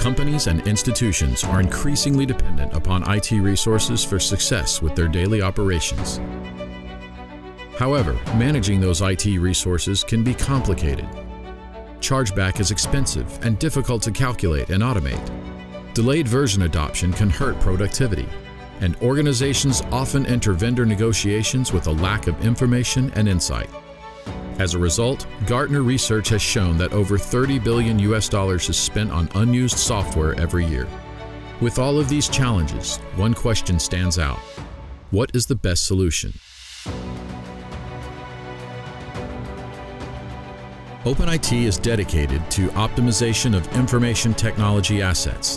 Companies and institutions are increasingly dependent upon IT resources for success with their daily operations. However, managing those IT resources can be complicated. Chargeback is expensive and difficult to calculate and automate. Delayed version adoption can hurt productivity, and organizations often enter vendor negotiations with a lack of information and insight. As a result, Gartner research has shown that over $30 billion is spent on unused software every year. With all of these challenges, one question stands out. What is the best solution? OpenIT is dedicated to optimization of information technology assets.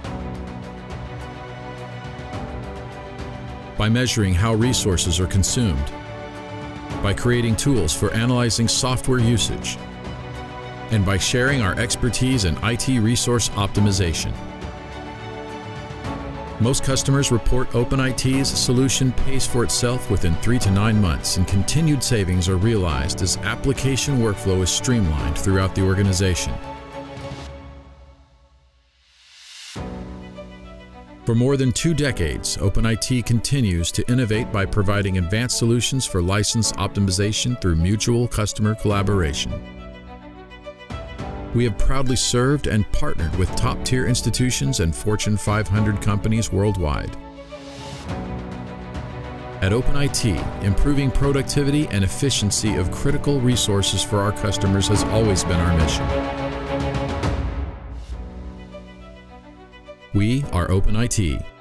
By measuring how resources are consumed, by creating tools for analyzing software usage, and by sharing our expertise in IT resource optimization. Most customers report OpenIT's solution pays for itself within 3 to 9 months, and continued savings are realized as application workflow is streamlined throughout the organization. For more than 2 decades, OpenIT continues to innovate by providing advanced solutions for license optimization through mutual customer collaboration. We have proudly served and partnered with top-tier institutions and Fortune 500 companies worldwide. At OpenIT, improving productivity and efficiency of critical resources for our customers has always been our mission. We are OpenIT.